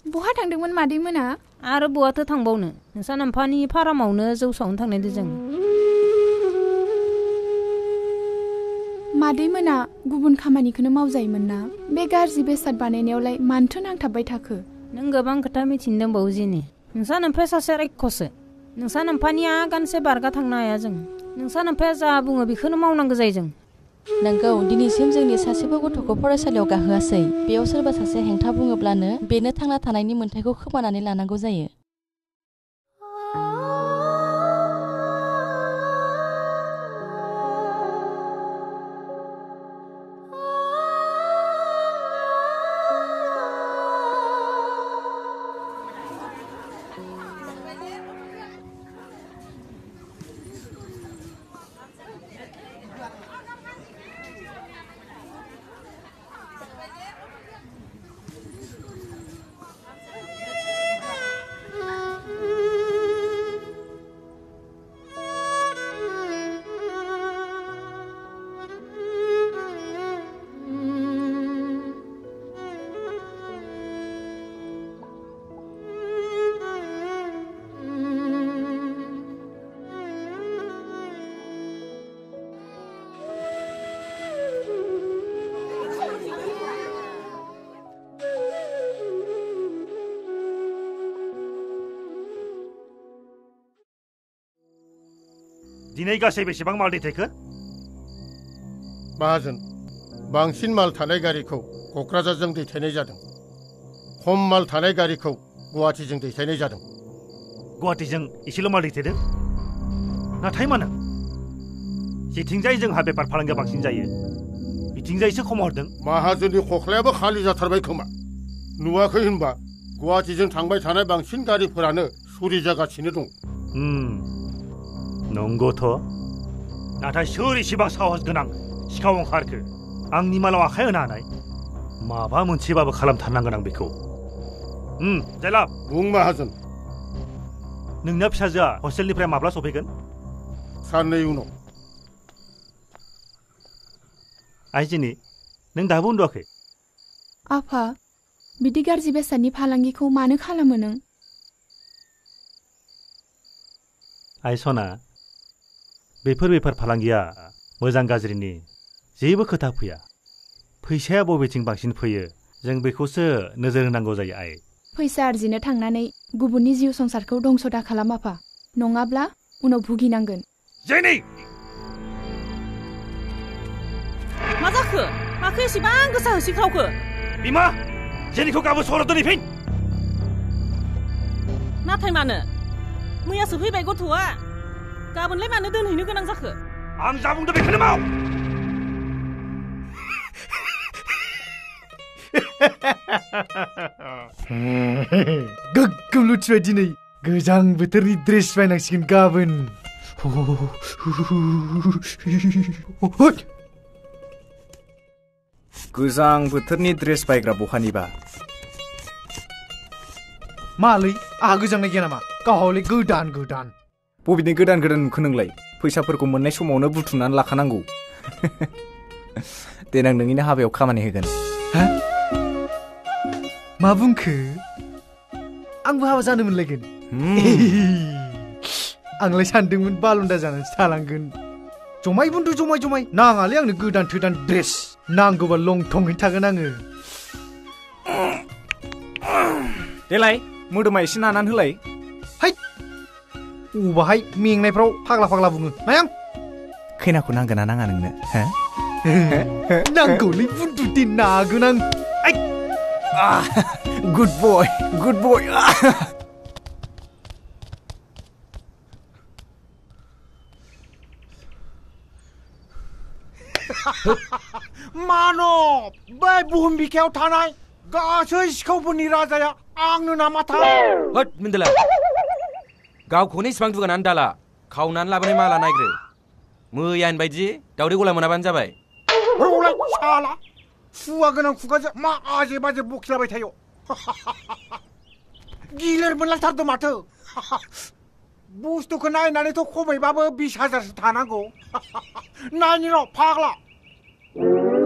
बहा थांदोंमोन मादैमोना? आरो बहाथो थांबावनो नोंसा नोम्फानि फारामावनो जौ सावनो थांनायदो जों। मादैमोना गुबुन खामानिखौनो मावजायोमोन ना? बे गाज्रि बेसाद बानायनायावलाय मानोथो नांथाबबाय थाखो? नों गोबां खोथा मिथिनो दंबावो जिनि। नोंसा नोम्फाया सासे रायखसो। नोंसा नोम्फानि आगानसे बारगा थांनो हाया जों। नोंसा नोम्फाया जा बुङो बेखौनो मावनांगौ जायो जों। नंगौ, दिनैसिम जोंनि सासेबो गथ'खौ फरायसालियाव गाहोआसै। बेयाव सोरबा सासे हेंथा बुङोब्लानो बेनो थांना थानायनि मोन्थायखौ खोमानानै लानांगौ जायो। दिनै गासै बेसेबां माल दैथायखो? माहाजोन, बांसिन माल थानाय गारिखौ क'क्राझारजों दैथायनाय जादों। खम माल थानाय गारिखौ गुवाहाटीजों दैथायनाय जादों। गुवाहाटीजों एसेल' माल दैथायदों? नाथाय मानो? जेथिंजाय जोंहा बेफार फालांगिया बांसिन जायो बिथिंजायसो खम हरदों। माहाजोननि खख्लायाबो खालि जाथारबाय खोमा। नुवाखै होनबा गुवाहाटीजों थांबाय थानाय बांसिन गारिफोरानो सुरि जागासिनो दं। नंगौथ'। नाथाय सोर इसेबां साहस गोनां सिखाव ओंखारखो आंनि मालाव आखाय होनो हानाय? माबा मोनसेबाबो खालामथारनांगोन आं बेखौ। जायलाब बुं माहाजोन। नोंना फिसाजोआ हस्टेलनिफ्राय माब्ला सफैगोन? साननै उनाव। आइजिनि, नों दाबो उन्दुआखै? आफा, बिदि गाज्रि बेसादनि फालांगिखौ मानो खालामो नों? आइ सना, बेफोर बेफार फालांगिया मोजां गाज्रिनि जेबो खोथा फैया। फैसाया बबेथिं बांसिन फैयो जों बेखौसो नोजोर होनांगौ जायो आइ। फैसा आरजिनो थांनानै गुबुननि जिउ संसारखौ दंस' दा खालाम आफा, नङाब्ला उनाव भुगिनांगोन। जेनि! मा जाखो? माखो एसेबां गोसा होसिख्रावखो? बिमा, जेनिखौ गाबोन सहराव दोनहैफिन। नाथाय मानो? मैयासो फैबाय गथ'आ। गाबोनलाय मानो दोनहैनो गोनां जाखो? आं जा बुंदों बेखौनो माव। गोग्गोम लुथिबाय दिनै। गोजां बोथोरनि ड्रेस बायनांसिगोन गाबोन। गोजां बोथोरनि ड्रेस बायग्रा बहानिबा? मालै, आहा गोजांनाय गैया नामा? गावहालाय गोदान गोदान। बबेनि गोदान गोदान नुखो नोंलाय? फैसाफोरखौ मोननाय समावनो बुथुमनानै लाखानांगौ। देनां नोंनिनो हाबायाव खामानि होगोन। हा? मा बुंखो? आंबो हाबा जानो मोनलायगोन? आंलाय सानदोंमोन बालुन्दा जानानैसो थालांगोन। जमाय बुन्दु जमाय जमाय। नाङालै आंनो गोदान थोदान ड्रेस। नांगौबा लंथङै थागोन आङो। देलाय मोदोमा एसे नानानै होलाय। हाय, अबाहाय मेंनायफ्राव फाग्ला फाग्ला बुङो नायां। खैनाखौ नांगोन ना नाङा नोंनो? नांगौलै बुन्दु दे, नागोन आं। गुड बय, गुड बय। मानब, बै बुहुम बिखायाव थानाय गासै सिखावफोरनि राजाया आंनो नामाथाय? होद मिन्देला, गावखौनो इसिबां दुगानानै दाला। खावनानै लाबोनाय माला नायग्रो। मैयानि बायदि दावदै गला मोनाबानो जाबाय। रौलाय साला, सुवा गोनां खुगाजों मा आजे बाजे बखिलाबाय थायो। गिलिर मोनलायथारदों माथो। बुस्थुखौ नायनानैथ' खमैबाबो 20,000सो थानांगौ। नायनि र' फाग्ला।